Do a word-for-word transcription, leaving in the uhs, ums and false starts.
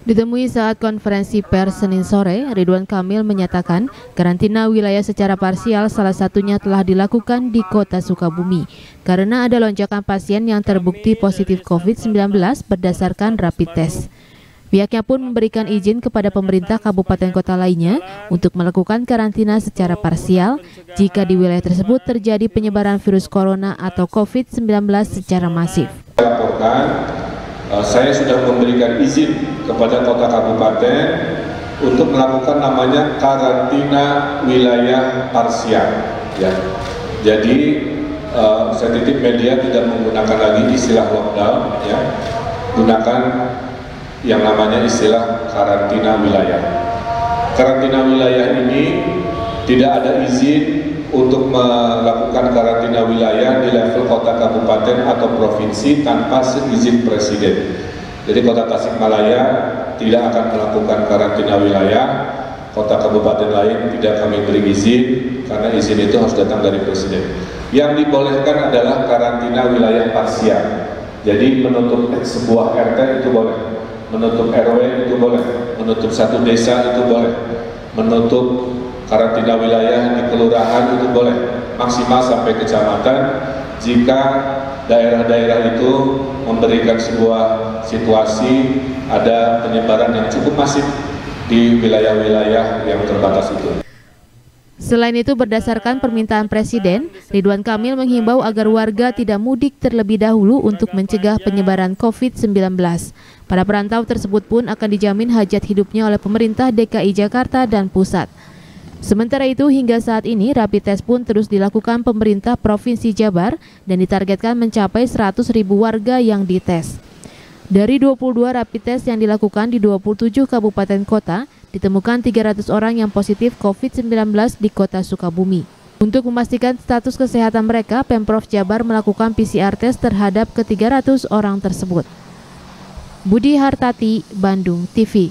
Ditemui saat konferensi pers Senin sore, Ridwan Kamil menyatakan karantina wilayah secara parsial salah satunya telah dilakukan di Kota Sukabumi karena ada lonjakan pasien yang terbukti positif COVID sembilan belas berdasarkan rapid test. Pihaknya pun memberikan izin kepada pemerintah kabupaten kota lainnya untuk melakukan karantina secara parsial jika di wilayah tersebut terjadi penyebaran virus corona atau COVID sembilan belas secara masif. Laporkan, saya sudah memberikan izin kepada kota kabupaten untuk melakukan namanya karantina wilayah parsial. Ya. Jadi uh, saya titip media tidak menggunakan lagi istilah lockdown, ya. Gunakan yang namanya istilah karantina wilayah. Karantina wilayah ini tidak ada izin untuk melakukan karantina wilayah di level kota kabupaten atau provinsi tanpa seizin presiden. Jadi kota Tasikmalaya tidak akan melakukan karantina wilayah, kota kabupaten lain tidak kami beri izin karena izin itu harus datang dari presiden. Yang dibolehkan adalah karantina wilayah parsial. Jadi menutup sebuah R T itu boleh, menutup R W itu boleh, menutup satu desa itu boleh, menutup karantina wilayah di kelurahan itu boleh, maksimal sampai kecamatan jika daerah-daerah itu memberikan sebuah situasi ada penyebaran yang cukup masif di wilayah-wilayah yang terbatas itu. Selain itu, berdasarkan permintaan Presiden, Ridwan Kamil menghimbau agar warga tidak mudik terlebih dahulu untuk mencegah penyebaran COVID sembilan belas. Para perantau tersebut pun akan dijamin hajat hidupnya oleh pemerintah D K I Jakarta dan pusat. Sementara itu, hingga saat ini rapid test pun terus dilakukan pemerintah Provinsi Jabar dan ditargetkan mencapai seratus ribu warga yang dites. Dari dua puluh dua rapid test yang dilakukan di dua puluh tujuh kabupaten kota, ditemukan tiga ratus orang yang positif COVID sembilan belas di Kota Sukabumi. Untuk memastikan status kesehatan mereka, Pemprov Jabar melakukan P C R test terhadap ke tiga ratus orang tersebut. Budi Hartati, Bandung T V.